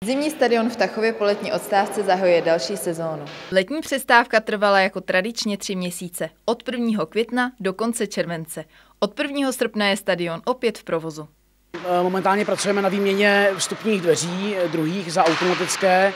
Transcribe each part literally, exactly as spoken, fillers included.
Zimní stadion v Tachově po letní odstávce zahajuje další sezónu. Letní přestávka trvala jako tradičně tři měsíce, od prvního května do konce července. Od prvního srpna je stadion opět v provozu. Momentálně pracujeme na výměně vstupních dveří, druhých za automatické,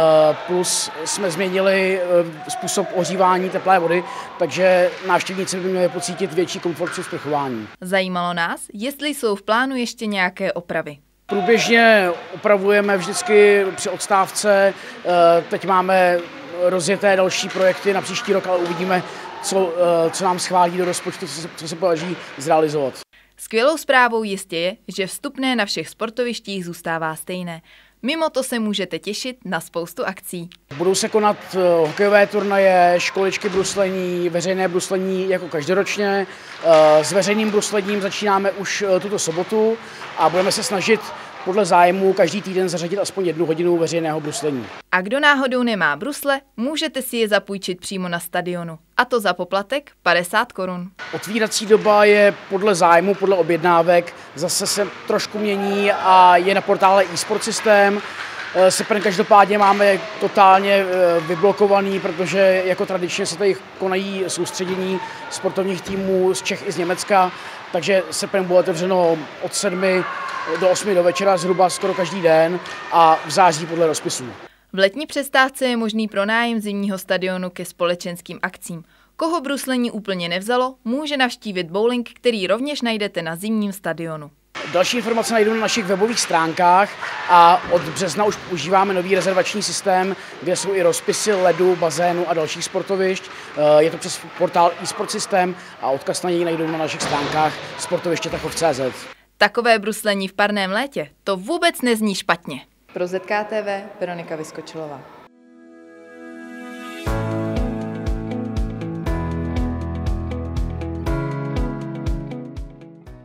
plus jsme změnili způsob ohřívání teplé vody, takže návštěvníci by měli pocítit větší komfort při sprchování. Zajímalo nás, jestli jsou v plánu ještě nějaké opravy. Průběžně opravujeme vždycky při odstávce, teď máme rozjeté další projekty na příští rok, ale uvidíme, co, co nám schválí do rozpočtu, co se, co se podaří zrealizovat. Skvělou zprávou jistě je, že vstupné na všech sportovištích zůstává stejné. Mimo to se můžete těšit na spoustu akcí. Budou se konat hokejové turnaje, školičky bruslení, veřejné bruslení jako každoročně. S veřejným bruslením začínáme už tuto sobotu a budeme se snažit podle zájmu každý týden zařadit aspoň jednu hodinu veřejného bruslení. A kdo náhodou nemá brusle, můžete si je zapůjčit přímo na stadionu. A to za poplatek padesát korun. Otvírací doba je podle zájmu, podle objednávek, zase se trošku mění a je na portále eSport systém. Srpen každopádně máme totálně vyblokovaný, protože jako tradičně se tady konají soustředění sportovních týmů z Čech i z Německa, takže srpen bude otevřeno od sedmi do osmi do večera zhruba skoro každý den a v září podle rozpisů. V letní přestávce je možný pronájem zimního stadionu ke společenským akcím. Koho bruslení úplně nevzalo, může navštívit bowling, který rovněž najdete na zimním stadionu. Další informace najdou na našich webových stránkách a od března už užíváme nový rezervační systém, kde jsou i rozpisy ledu, bazénu a dalších sportovišť. Je to přes portál eSport systém a odkaz na něj najdou na našich stránkách sportoviště tachov tečka cé zet. Takové bruslení v parném létě, to vůbec nezní špatně. Pro Z K T V Veronika Vyskočilová.